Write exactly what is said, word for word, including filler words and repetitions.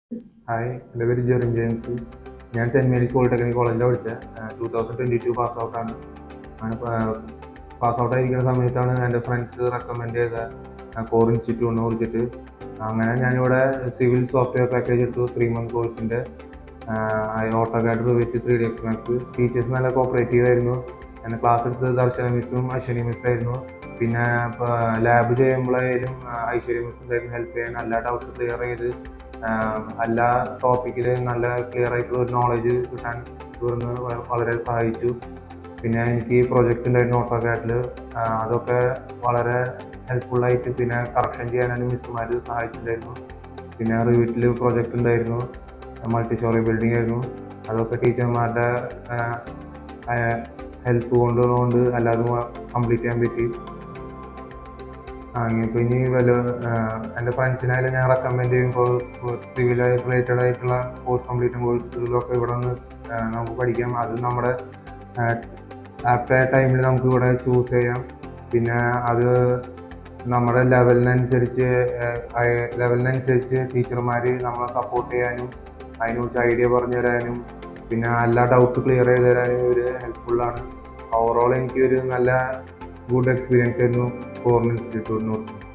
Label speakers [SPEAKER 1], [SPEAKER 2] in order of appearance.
[SPEAKER 1] Hi, my name is JERIN James. I am Saint Mary's Polytechnic College. twenty twenty-two Passout. I Passout. I and friends recommended the core institute. I am civil software package to three month course. I AutoCAD with three D expenses. Teachers are cooperative. And class at the Darshana Missum, Ashani Miss. Pina lab Jayamla, Aishari Miss help and let out clear. എല്ലാ ടോപ്പിക്കിലും നല്ല clear ആയിട്ടുള്ള ഒരു knowledge കിട്ടാൻ ഇവിടുന്ന് വളരെ സഹായിച്ചു. പിന്നെ എനിക്ക് ഈ പ്രൊജക്റ്റ് ഉണ്ടായിരുന്നു ഓട്ടോകാഡിൽ, അതൊക്കെ വളരെ ഹെൽപ്ഫുള്ളായിട്ട് പിന്നെ കറക്ഷൻ ചെയ്യാനാണ് മിസ്സുമാർ സഹായിച്ചിട്ടുണ്ടായിരുന്നു. പിന്നെ റിവീറ്റിൽ പ്രൊജക്റ്റ് ഉണ്ടായിരുന്നു, മൾട്ടി സ്റ്റോറി ബിൽഡിംഗ് ആയിരുന്നു. അതൊക്കെ ടീച്ചർമാരുടെ ഹെൽപ്പ് കൊണ്ടുകൊണ്ട് എല്ലാതും കംപ്ലീറ്റ് ചെയ്യാൻ പറ്റി. ഇപ്പോൾ ഇനി വല്ല എൻ്റെ ഫ്രണ്ട്സിനായാലും ഞാൻ റെക്കമെൻഡ് ചെയ്യുമ്പോൾ സിവിൽ റിലേറ്റഡ് ആയിട്ടുള്ള കോഴ്സ് കംപ്ലീറ്റ് കോഴ്സുകളൊക്കെ ഇവിടെ നിന്ന് നമുക്ക് പഠിക്കാം. അത് നമ്മുടെ ആപ്റ്റായ ടൈമിൽ നമുക്ക് ഇവിടെ ചൂസ് ചെയ്യാം. പിന്നെ അത് നമ്മുടെ ലെവലിനനുസരിച്ച് ലെവലിനനുസരിച്ച് ടീച്ചർമാർ നമ്മളെ സപ്പോർട്ട് ചെയ്യാനും അതിനെക്കുറിച്ച് ഐഡിയ പറഞ്ഞു തരാനും പിന്നെ എല്ലാ ഡൗട്ട്സ് ക്ലിയർ ചെയ്ത് തരാനും ഒരു ഹെൽപ്ഫുള്ളാണ്. ഓവറോൾ എനിക്കൊരു നല്ല ഗുഡ് എക്സ്പീരിയൻസ് ആയിരുന്നു ഫോറിൻ ഇൻസ്റ്റിറ്റ്യൂട്ടിനോട്.